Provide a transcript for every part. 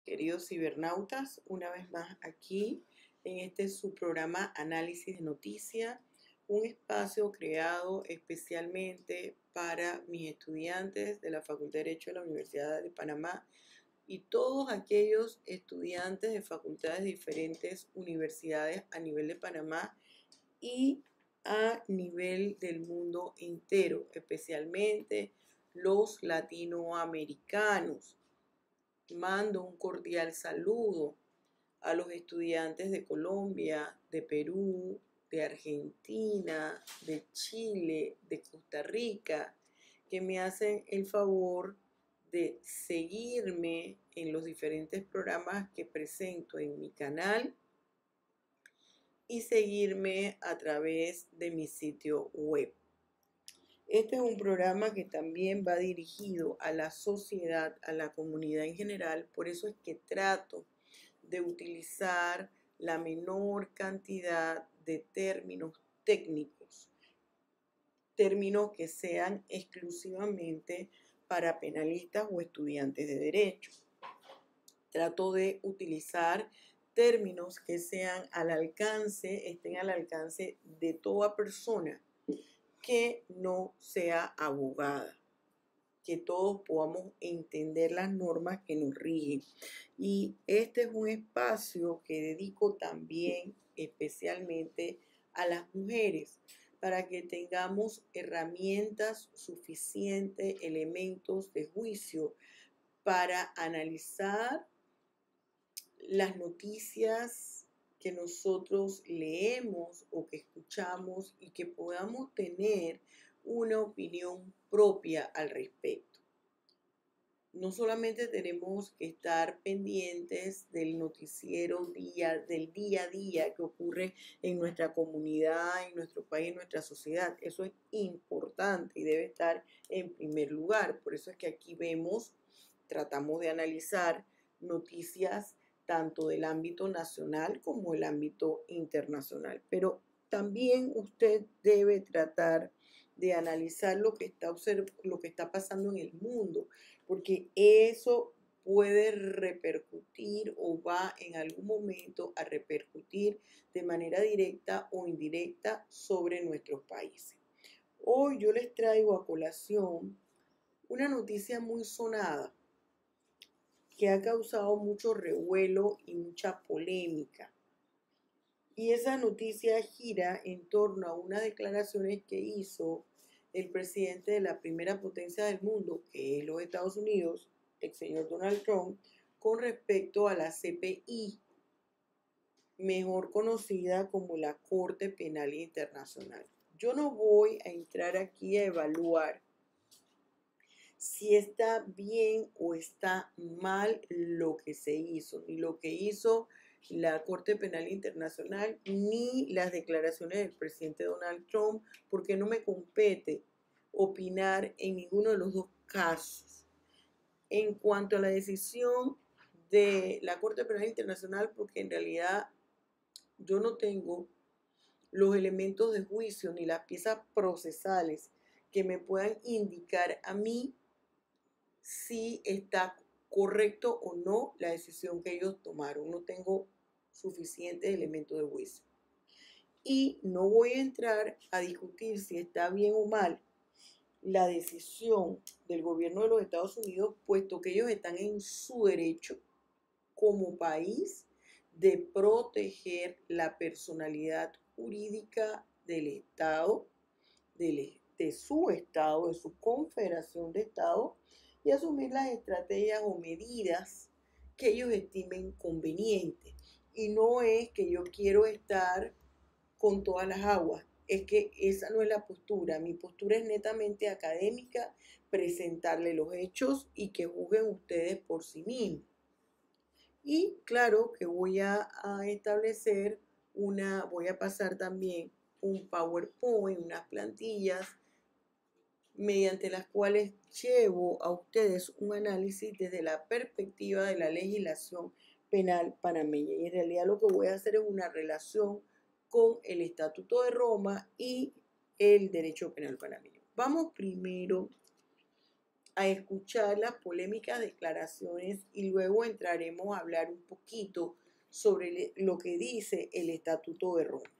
queridos cibernautas, una vez más aquí en su programa Análisis de Noticias, un espacio creado especialmente para mis estudiantes de la Facultad de Derecho de la Universidad de Panamá y todos aquellos estudiantes de facultades de diferentes universidades a nivel de Panamá y a nivel del mundo entero, especialmente los latinoamericanos. Mando un cordial saludo a los estudiantes de Colombia, de Perú, de Argentina, de Chile, de Costa Rica, que me hacen el favor de seguirme en los diferentes programas que presento en mi canal y seguirme a través de mi sitio web. Este es un programa que también va dirigido a la sociedad, a la comunidad en general, por eso es que trato de utilizar la menor cantidad de términos técnicos, términos que sean exclusivamente para penalistas o estudiantes de derecho. Trato de utilizar términos que sean estén al alcance de toda persona que no sea abogada, que todos podamos entender las normas que nos rigen. Y este es un espacio que dedico también especialmente a las mujeres, para que tengamos herramientas suficientes, elementos de juicio para analizar las noticias que nosotros leemos o que escuchamos y que podamos tener una opinión propia al respecto. No solamente tenemos que estar pendientes del noticiero del día a día que ocurre en nuestra comunidad, en nuestro país, en nuestra sociedad. Eso es importante y debe estar en primer lugar. Por eso es que aquí tratamos de analizar noticias tanto del ámbito nacional como el ámbito internacional. Pero también usted debe tratar de analizar lo que está pasando en el mundo, porque eso puede repercutir o va en algún momento a repercutir de manera directa o indirecta sobre nuestros países. Hoy yo les traigo a colación una noticia muy sonada que ha causado mucho revuelo y mucha polémica. Y esa noticia gira en torno a unas declaraciones que hizo el presidente de la primera potencia del mundo, que es los Estados Unidos, el señor Donald Trump, con respecto a la CPI, mejor conocida como la Corte Penal Internacional. Yo no voy a entrar aquí a evaluar si está bien o está mal lo que se hizo, ni lo que hizo la Corte Penal Internacional, ni las declaraciones del presidente Donald Trump, porque no me compete opinar en ninguno de los dos casos. En cuanto a la decisión de la Corte Penal Internacional, porque en realidad yo no tengo los elementos de juicio ni las piezas procesales que me puedan indicar a mí si está correcto o no la decisión que ellos tomaron. No tengo suficientes elementos de juicio. Y no voy a entrar a discutir si está bien o mal la decisión del gobierno de los Estados Unidos, puesto que ellos están en su derecho como país de proteger la personalidad jurídica del Estado, de su Estado, de su confederación de Estados, y asumir las estrategias o medidas que ellos estimen convenientes. Y no es que yo quiero estar con todas las aguas, es que esa no es la postura. Mi postura es netamente académica, presentarle los hechos y que juzguen ustedes por sí mismos. Y claro que voy a establecer voy a pasar también un PowerPoint, unas plantillas mediante las cuales llevo a ustedes un análisis desde la perspectiva de la legislación penal panameña. Y en realidad lo que voy a hacer es una relación con el Estatuto de Roma y el derecho penal panameño. Vamos primero a escuchar las polémicas declaraciones y luego entraremos a hablar un poquito sobre lo que dice el Estatuto de Roma.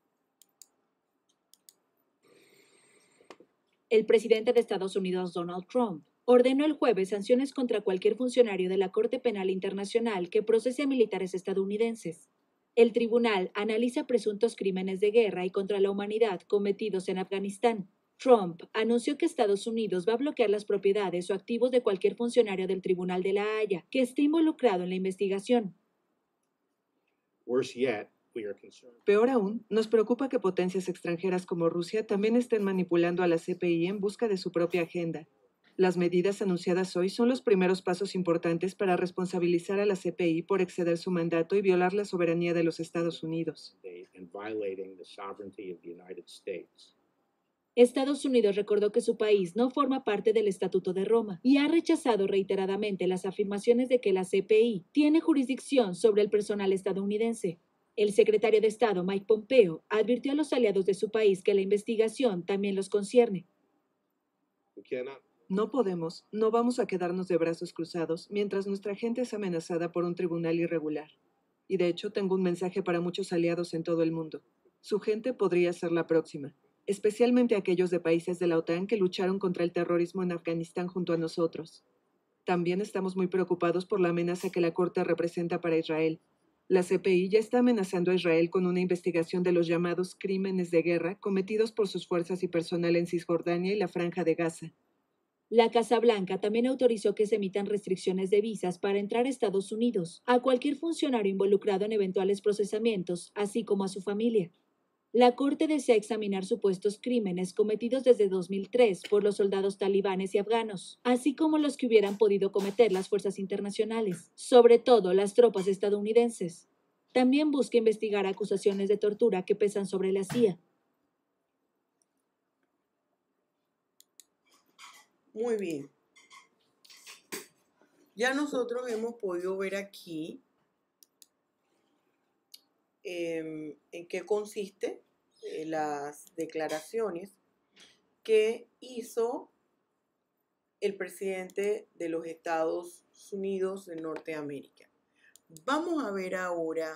El presidente de Estados Unidos, Donald Trump, ordenó el jueves sanciones contra cualquier funcionario de la Corte Penal Internacional que procese a militares estadounidenses. El tribunal analiza presuntos crímenes de guerra y contra la humanidad cometidos en Afganistán. Trump anunció que Estados Unidos va a bloquear las propiedades o activos de cualquier funcionario del Tribunal de la Haya que esté involucrado en la investigación. Peor aún, nos preocupa que potencias extranjeras como Rusia también estén manipulando a la CPI en busca de su propia agenda. Las medidas anunciadas hoy son los primeros pasos importantes para responsabilizar a la CPI por exceder su mandato y violar la soberanía de los Estados Unidos. Estados Unidos recordó que su país no forma parte del Estatuto de Roma y ha rechazado reiteradamente las afirmaciones de que la CPI tiene jurisdicción sobre el personal estadounidense. El secretario de Estado, Mike Pompeo, advirtió a los aliados de su país que la investigación también los concierne. No vamos a quedarnos de brazos cruzados mientras nuestra gente es amenazada por un tribunal irregular. Y de hecho tengo un mensaje para muchos aliados en todo el mundo. Su gente podría ser la próxima, especialmente aquellos de países de la OTAN que lucharon contra el terrorismo en Afganistán junto a nosotros. También estamos muy preocupados por la amenaza que la Corte representa para Israel. La CPI ya está amenazando a Israel con una investigación de los llamados crímenes de guerra cometidos por sus fuerzas y personal en Cisjordania y la Franja de Gaza. La Casa Blanca también autorizó que se emitan restricciones de visas para entrar a Estados Unidos a cualquier funcionario involucrado en eventuales procesamientos, así como a su familia. La Corte desea examinar supuestos crímenes cometidos desde 2003 por los soldados talibanes y afganos, así como los que hubieran podido cometer las fuerzas internacionales, sobre todo las tropas estadounidenses. También busca investigar acusaciones de tortura que pesan sobre la CIA. Muy bien. Ya nosotros hemos podido ver aquí en qué consiste las declaraciones que hizo el presidente de los Estados Unidos de Norteamérica. Vamos a ver ahora,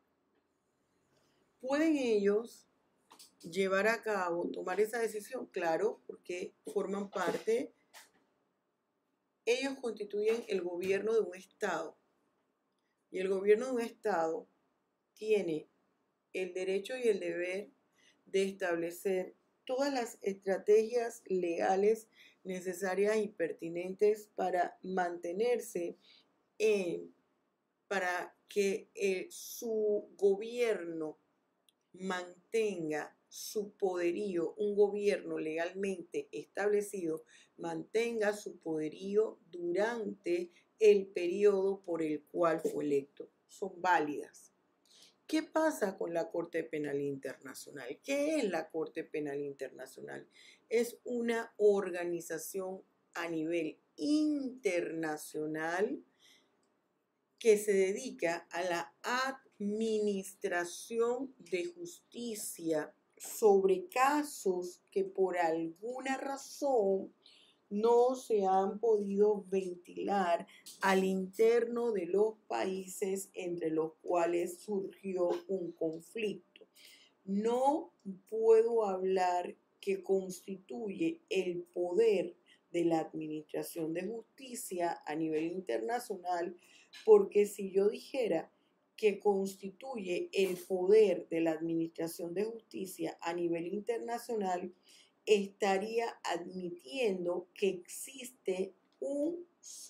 ¿pueden ellos llevar a cabo, tomar esa decisión? Claro, porque forman parte, ellos constituyen el gobierno de un Estado. Y el gobierno de un Estado tiene el derecho y el deber de establecer todas las estrategias legales necesarias y pertinentes para mantenerse para que su gobierno mantenga su poderío, un gobierno legalmente establecido, mantenga su poderío durante el periodo por el cual fue electo. Son válidas. ¿Qué pasa con la Corte Penal Internacional? ¿Qué es la Corte Penal Internacional? Es una organización a nivel internacional que se dedica a la administración de justicia sobre casos que por alguna razón no se han podido ventilar al interno de los países entre los cuales surgió un conflicto. No puedo hablar que constituye el poder de la administración de justicia a nivel internacional, porque si yo dijera que constituye el poder de la administración de justicia a nivel internacional, estaría admitiendo que existe un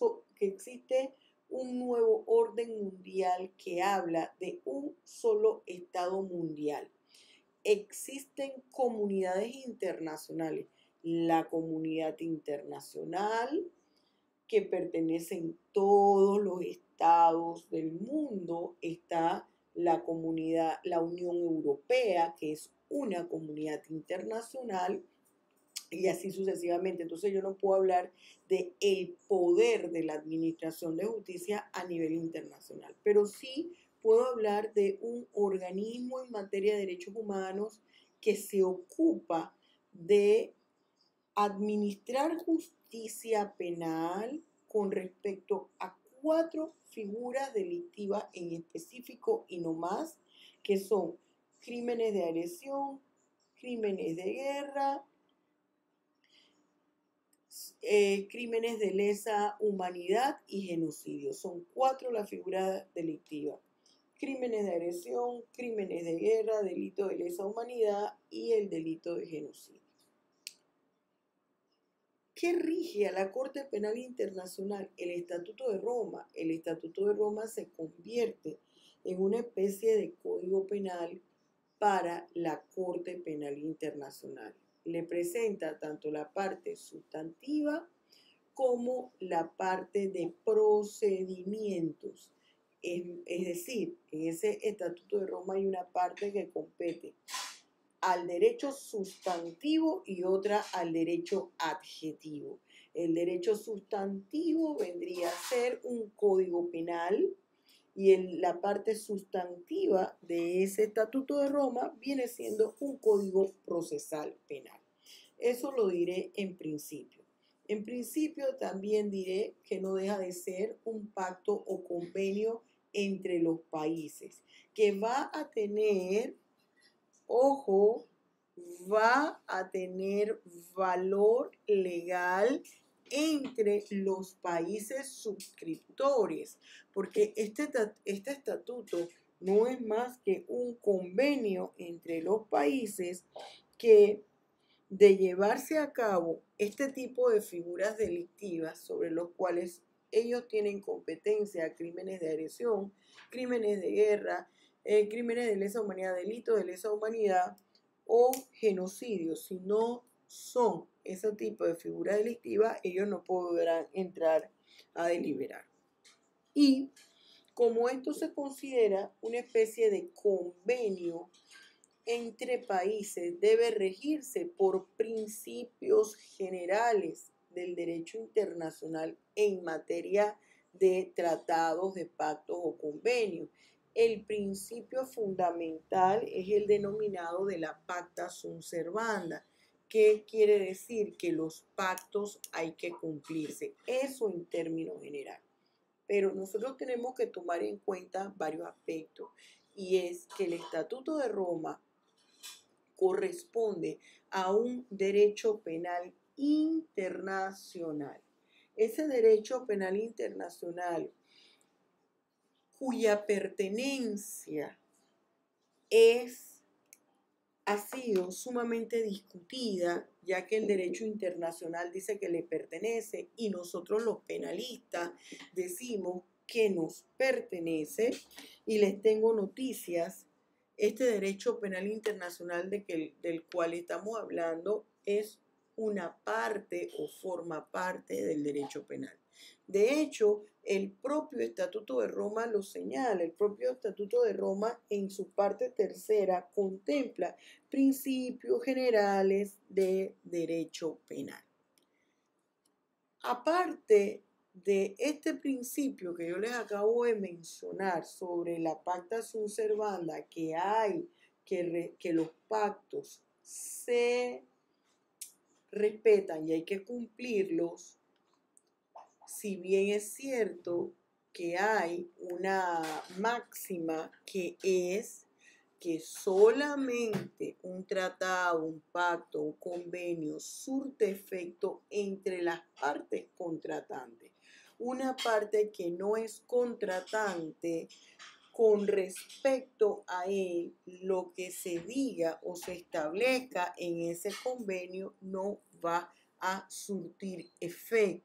nuevo orden mundial que habla de un solo Estado mundial. Existen comunidades internacionales. La comunidad internacional, que pertenecen todos los estados del mundo, está la Unión Europea, que es una comunidad internacional, y así sucesivamente. Entonces yo no puedo hablar de el poder de la administración de justicia a nivel internacional, pero sí puedo hablar de un organismo en materia de derechos humanos que se ocupa de administrar justicia penal con respecto a 4 figuras delictivas en específico y no más, que son crímenes de agresión, crímenes de guerra, crímenes de lesa humanidad y genocidio. Son 4 las figuras delictivas. Crímenes de agresión, crímenes de guerra, delito de lesa humanidad y el delito de genocidio. ¿Qué rige a la Corte Penal Internacional? El Estatuto de Roma. El Estatuto de Roma se convierte en una especie de código penal para la Corte Penal Internacional. Le presenta tanto la parte sustantiva como la parte de procedimientos. Es decir, en ese Estatuto de Roma hay una parte que compete al derecho sustantivo y otra al derecho adjetivo. El derecho sustantivo vendría a ser un código penal y la parte sustantiva de ese Estatuto de Roma viene siendo un código procesal penal. Eso lo diré en principio. En principio también diré que no deja de ser un pacto o convenio entre los países que va a tener, ojo, va a tener valor legal entre los países suscriptores, porque este estatuto no es más que un convenio entre los países que, de llevarse a cabo este tipo de figuras delictivas sobre los cuales ellos tienen competencia, crímenes de agresión, crímenes de guerra, crímenes de lesa humanidad, delitos de lesa humanidad o genocidio. Si no son ese tipo de figura delictiva, ellos no podrán entrar a deliberar. Y como esto se considera una especie de convenio entre países, debe regirse por principios generales del derecho internacional en materia de tratados, de pactos o convenios. El principio fundamental es el denominado de la pacta sunt servanda. ¿Qué quiere decir? Que los pactos hay que cumplirse. Eso en términos generales. Pero nosotros tenemos que tomar en cuenta varios aspectos, y es que el Estatuto de Roma corresponde a un derecho penal internacional. Ese derecho penal internacional, cuya pertenencia ha sido sumamente discutida, ya que el derecho internacional dice que le pertenece y nosotros los penalistas decimos que nos pertenece, y les tengo noticias. Este derecho penal internacional del cual estamos hablando es una parte o forma parte del derecho penal. De hecho, el propio Estatuto de Roma lo señala. El propio Estatuto de Roma, en su parte tercera, contempla principios generales de derecho penal. Aparte de este principio que yo les acabo de mencionar sobre la pacta sunt servanda, que los pactos se respetan y hay que cumplirlos, si bien es cierto que hay una máxima que es que solamente un tratado, un pacto, un convenio surte efecto entre las partes contratantes. Una parte que no es contratante, con respecto a él, lo que se diga o se establezca en ese convenio no va a surtir efecto.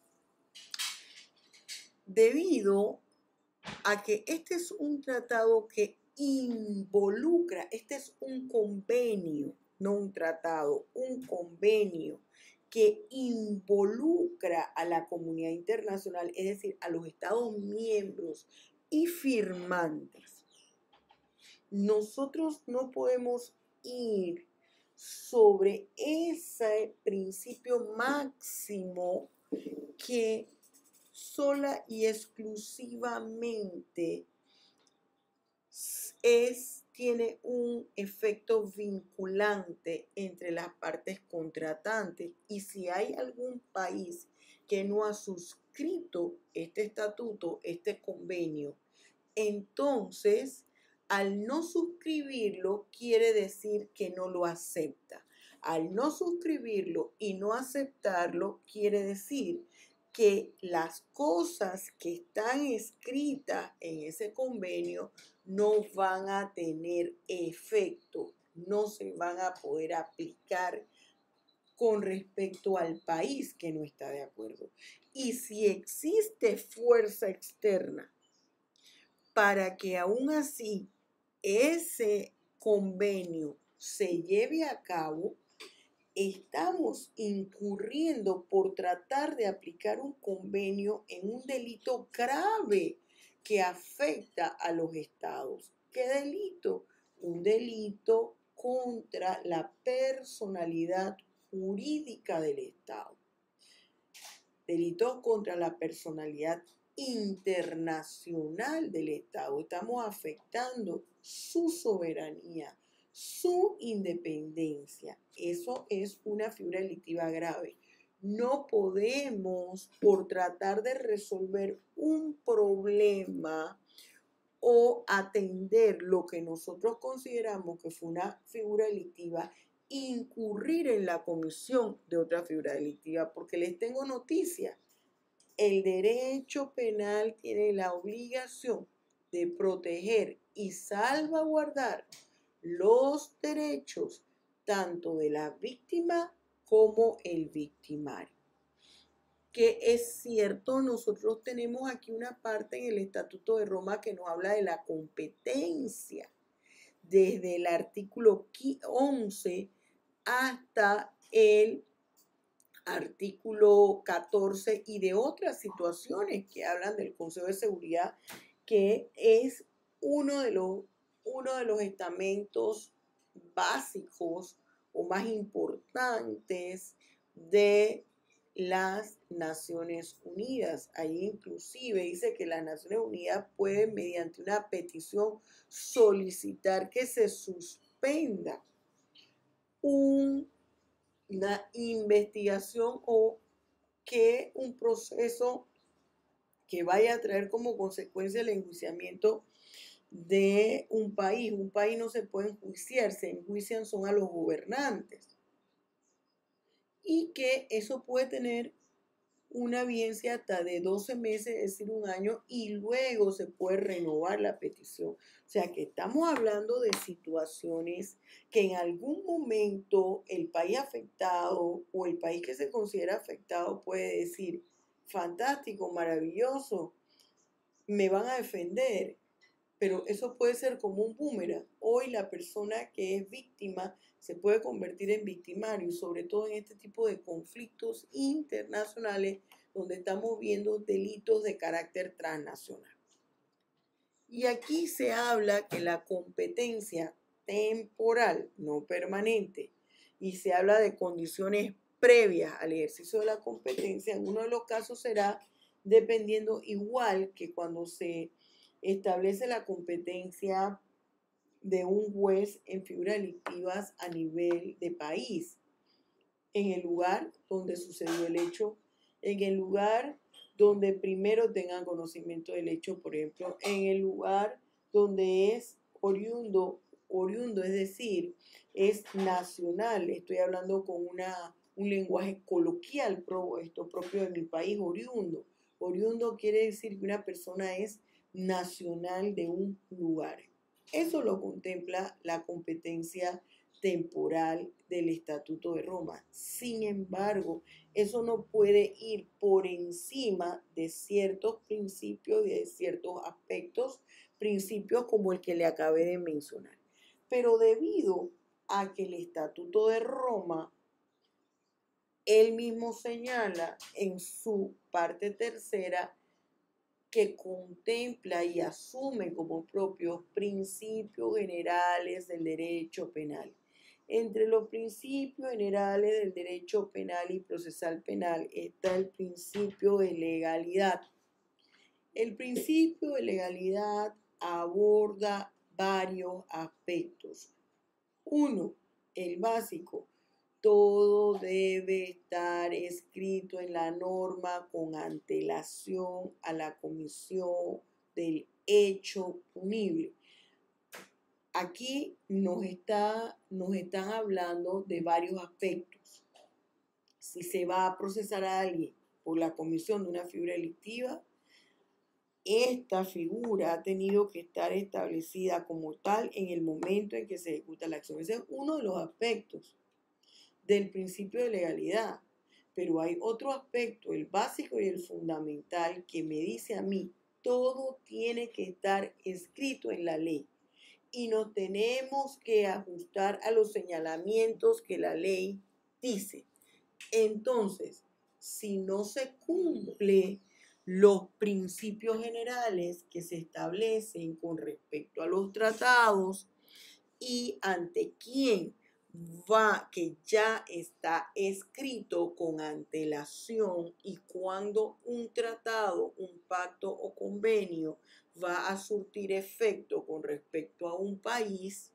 Debido a que este es un tratado que involucra, este es un convenio, no un tratado, un convenio que involucra a la comunidad internacional, es decir, a los Estados miembros y firmantes. Nosotros no podemos ir sobre ese principio máximo que sola y exclusivamente tiene un efecto vinculante entre las partes contratantes, y si hay algún país que no ha suscrito este estatuto, este convenio, entonces al no suscribirlo quiere decir que no lo acepta. Al no suscribirlo y no aceptarlo quiere decir que las cosas que están escritas en ese convenio no van a tener efecto, no se van a poder aplicar con respecto al país que no está de acuerdo. Y si existe fuerza externa para que aún así ese convenio se lleve a cabo, estamos incurriendo por tratar de aplicar un convenio en un delito grave que afecta a los estados. ¿Qué delito? Un delito contra la personalidad jurídica del Estado. Delito contra la personalidad internacional del Estado. Estamos afectando su soberanía, su independencia. Eso es una figura delictiva grave. No podemos, por tratar de resolver un problema o atender lo que nosotros consideramos que fue una figura delictiva, incurrir en la comisión de otra figura delictiva, porque les tengo noticia. El derecho penal tiene la obligación de proteger y salvaguardar los derechos tanto de la víctima como el victimario. Que es cierto, nosotros tenemos aquí una parte en el Estatuto de Roma que nos habla de la competencia, desde el artículo 11 hasta el artículo 14 y de otras situaciones que hablan del Consejo de Seguridad, que es uno de los estamentos básicos o más importantes de las Naciones Unidas. Ahí inclusive dice que las Naciones Unidas pueden, mediante una petición, solicitar que se suspenda una investigación o que un proceso que vaya a traer como consecuencia el enjuiciamiento de un país. Un país no se puede enjuiciar, se enjuician son a los gobernantes. Y que eso puede tener una vigencia hasta de 12 meses, es decir, un año, y luego se puede renovar la petición. O sea que estamos hablando de situaciones que en algún momento el país afectado o el país que se considera afectado puede decir, fantástico, maravilloso, me van a defender, pero eso puede ser como un boomerang. Hoy la persona que es víctima se puede convertir en victimario, sobre todo en este tipo de conflictos internacionales donde estamos viendo delitos de carácter transnacional. Y aquí se habla que la competencia temporal, no permanente, y se habla de condiciones previas al ejercicio de la competencia, en uno de los casos será dependiendo igual que cuando se establece la competencia de un juez en figuras delictivas a nivel de país, en el lugar donde sucedió el hecho, en el lugar donde primero tengan conocimiento del hecho, por ejemplo, en el lugar donde es oriundo, es decir, es nacional. Estoy hablando con un lenguaje coloquial, esto propio de mi país, oriundo. Oriundo quiere decir que una persona es nacional de un lugar. Eso lo contempla la competencia temporal del Estatuto de Roma. Sin embargo, eso no puede ir por encima de ciertos principios y de ciertos aspectos, principios como el que le acabé de mencionar. Pero debido a que el Estatuto de Roma, él mismo señala en su parte tercera, que contempla y asume como propios principios generales del derecho penal. Entre los principios generales del derecho penal y procesal penal está el principio de legalidad. El principio de legalidad aborda varios aspectos. Uno, el básico. Todo debe estar escrito en la norma con antelación a la comisión del hecho punible. Aquí nos están hablando de varios aspectos. Si se va a procesar a alguien por la comisión de una figura delictiva, esta figura ha tenido que estar establecida como tal en el momento en que se ejecuta la acción. Ese es uno de los aspectos del principio de legalidad. Pero hay otro aspecto, el básico y el fundamental, que me dice a mí, todo tiene que estar escrito en la ley. Y nos tenemos que ajustar a los señalamientos que la ley dice. Entonces, si no se cumple los principios generales que se establecen con respecto a los tratados y ante quién va, que ya está escrito con antelación, y cuando un tratado, un pacto o convenio va a surtir efecto con respecto a un país,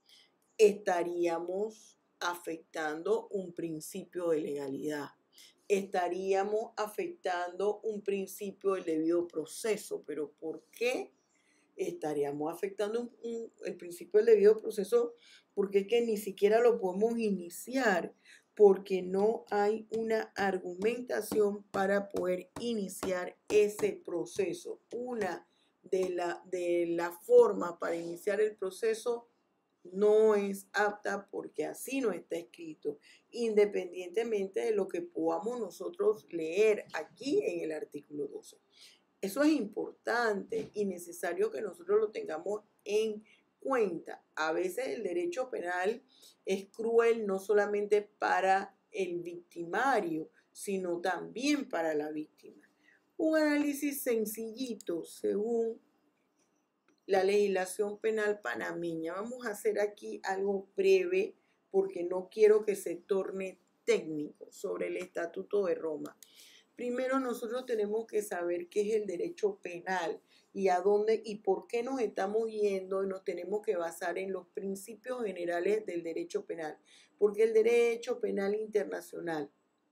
estaríamos afectando un principio de legalidad. Estaríamos afectando un principio del debido proceso. ¿Pero por qué estaríamos afectando el principio del debido proceso? Porque es que ni siquiera lo podemos iniciar, porque no hay una argumentación para poder iniciar ese proceso. Una de la formas para iniciar el proceso no es apta porque así no está escrito, independientemente de lo que podamos nosotros leer aquí en el artículo 12. Eso es importante y necesario que nosotros lo tengamos en cuenta. A veces el derecho penal es cruel no solamente para el victimario, sino también para la víctima. Un análisis sencillito según la legislación penal panameña. Vamos a hacer aquí algo breve porque no quiero que se torne técnico sobre el Estatuto de Roma. Primero nosotros tenemos que saber qué es el derecho penal y a dónde y por qué nos estamos yendo, y nos tenemos que basar en los principios generales del derecho penal. Porque el derecho penal internacional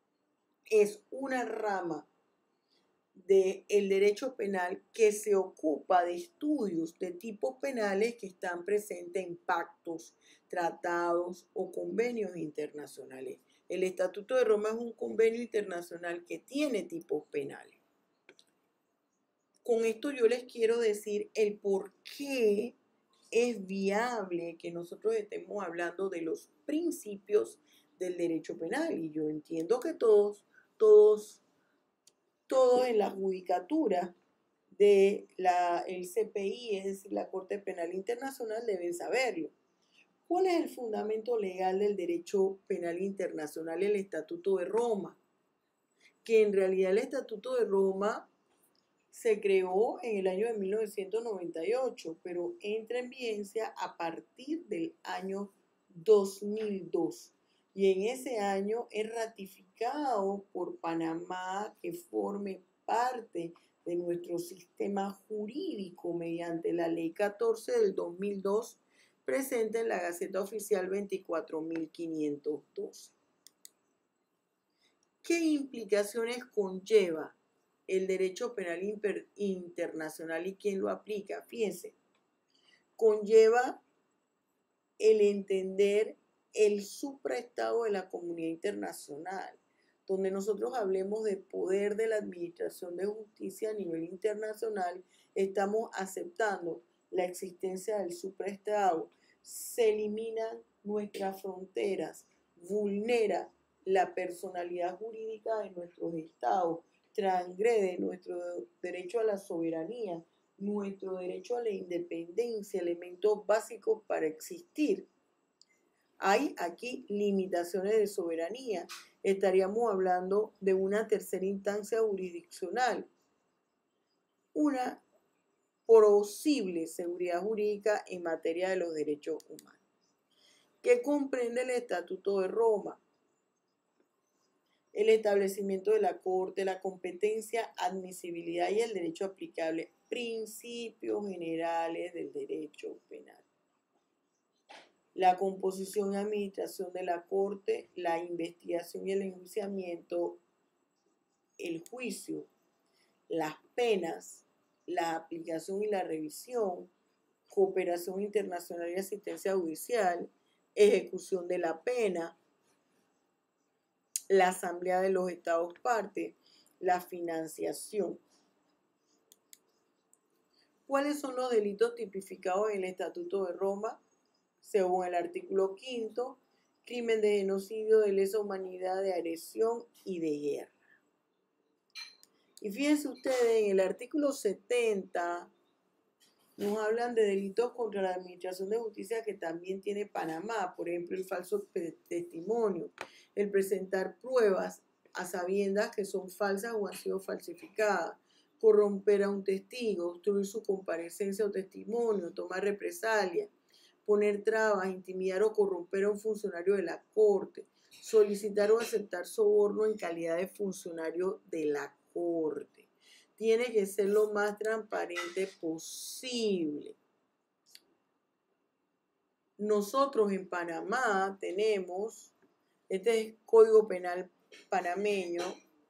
es una rama del derecho penal que se ocupa de estudios de tipos penales que están presentes en pactos, tratados o convenios internacionales. El Estatuto de Roma es un convenio internacional que tiene tipos penales. Con esto yo les quiero decir el por qué es viable que nosotros estemos hablando de los principios del derecho penal. Y yo entiendo que todos en la judicatura del CPI, es decir, la Corte Penal Internacional, deben saberlo. ¿Cuál es el fundamento legal del derecho penal internacional? El Estatuto de Roma, que en realidad el Estatuto de Roma se creó en el año de 1998, pero entra en vigencia a partir del año 2002. Y en ese año es ratificado por Panamá, que forme parte de nuestro sistema jurídico mediante la Ley 14 del 2002, presente en la Gaceta Oficial 24.512. ¿Qué implicaciones conlleva el derecho penal internacional y quién lo aplica? Fíjense, conlleva el entender el supraestado de la comunidad internacional, donde nosotros hablemos de poder de la administración de justicia a nivel internacional, estamos aceptando la existencia del supraestado. Se eliminan nuestras fronteras, vulnera la personalidad jurídica de nuestros estados, transgrede nuestro derecho a la soberanía, nuestro derecho a la independencia, elementos básicos para existir. Hay aquí limitaciones de soberanía. Estaríamos hablando de una tercera instancia jurisdiccional, una posible seguridad jurídica en materia de los derechos humanos. ¿Qué comprende el Estatuto de Roma? el establecimiento de la Corte, la competencia, admisibilidad y el derecho aplicable, principios generales del derecho penal. La composición y administración de la Corte, la investigación y el enjuiciamiento, el juicio, las penas, la aplicación y la revisión, cooperación internacional y asistencia judicial, ejecución de la pena, la Asamblea de los Estados Partes, la financiación. ¿Cuáles son los delitos tipificados en el Estatuto de Roma? Según el artículo 5, crimen de genocidio, de lesa humanidad, de agresión y de guerra. Y fíjense ustedes, en el artículo 70 nos hablan de delitos contra la administración de justicia que también tiene Panamá, por ejemplo, el falso testimonio, el presentar pruebas a sabiendas que son falsas o han sido falsificadas, corromper a un testigo, obstruir su comparecencia o testimonio, tomar represalias, poner trabas, intimidar o corromper a un funcionario de la Corte, solicitar o aceptar soborno en calidad de funcionario de la Corte. Tiene que ser lo más transparente posible. Nosotros en Panamá tenemos, este es Código Penal panameño,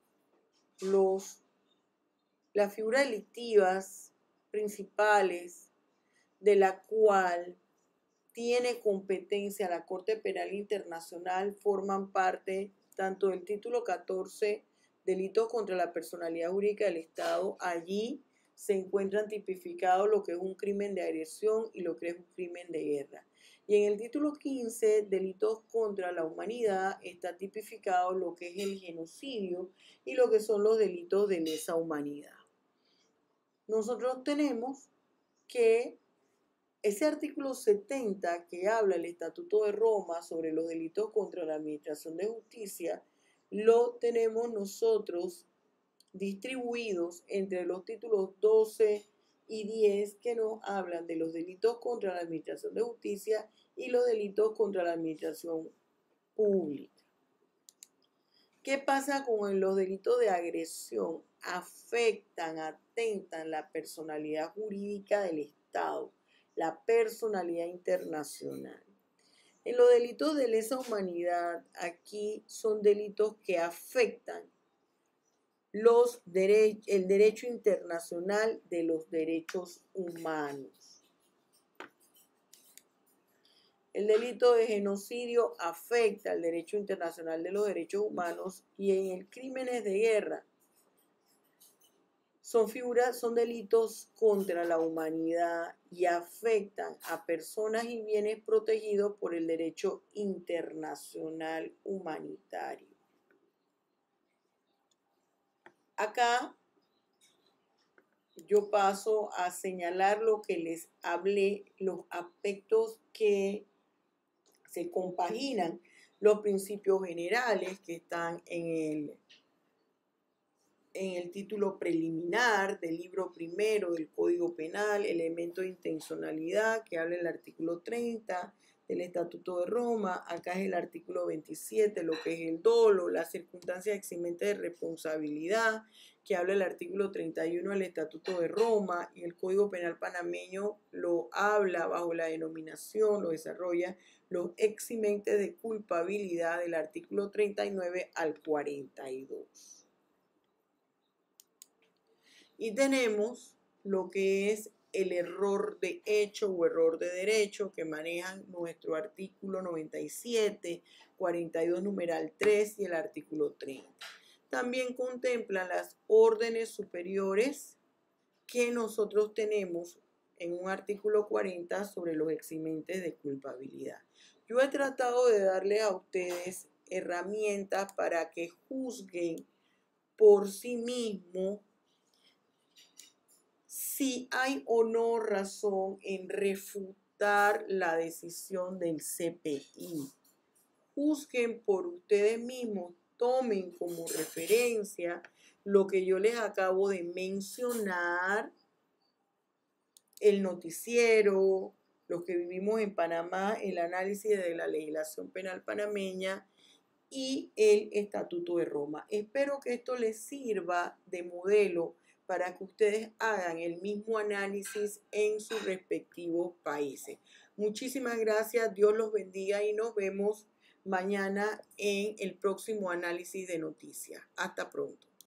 las figuras delictivas principales de la cual tiene competencia la Corte Penal Internacional forman parte tanto del título 14, delitos contra la personalidad jurídica del Estado. Allí se encuentran tipificados lo que es un crimen de agresión y lo que es un crimen de guerra. Y en el título 15, delitos contra la humanidad, está tipificado lo que es el genocidio y lo que son los delitos de lesa humanidad. Nosotros tenemos que ese artículo 70 que habla el Estatuto de Roma sobre los delitos contra la administración de justicia, lo tenemos nosotros distribuidos entre los títulos 12 y 10 que nos hablan de los delitos contra la administración de justicia y los delitos contra la administración pública. ¿Qué pasa con los delitos de agresión? Afectan, atentan la personalidad jurídica del Estado, la personalidad internacional. En los delitos de lesa humanidad, aquí son delitos que afectan el derecho internacional de los derechos humanos. El delito de genocidio afecta el derecho internacional de los derechos humanos y en el crímenes de guerra son delitos contra la humanidad y afectan a personas y bienes protegidos por el derecho internacional humanitario. Acá yo paso a señalar lo que les hablé, los aspectos que se compaginan, los principios generales que están en el título preliminar del libro primero del Código Penal, elemento de intencionalidad que habla el artículo 30 del Estatuto de Roma. Acá es el artículo 27, lo que es el dolo, las circunstancias eximentes de responsabilidad, que habla el artículo 31 del Estatuto de Roma, y el Código Penal panameño lo habla bajo la denominación, lo desarrolla los eximentes de culpabilidad del artículo 39 al 42. Y tenemos lo que es el error de hecho o error de derecho que manejan nuestro artículo 97, 42 numeral 3 y el artículo 30. También contemplan las órdenes superiores que nosotros tenemos en un artículo 40 sobre los eximentes de culpabilidad. Yo he tratado de darles a ustedes herramientas para que juzguen por sí mismos si hay o no razón en refutar la decisión del CPI. Juzguen por ustedes mismos, tomen como referencia lo que yo les acabo de mencionar, el noticiero, los que vivimos en Panamá, el análisis de la legislación penal panameña y el Estatuto de Roma. Espero que esto les sirva de modelo para que ustedes hagan el mismo análisis en sus respectivos países. Muchísimas gracias, Dios los bendiga y nos vemos mañana en el próximo análisis de noticias. Hasta pronto.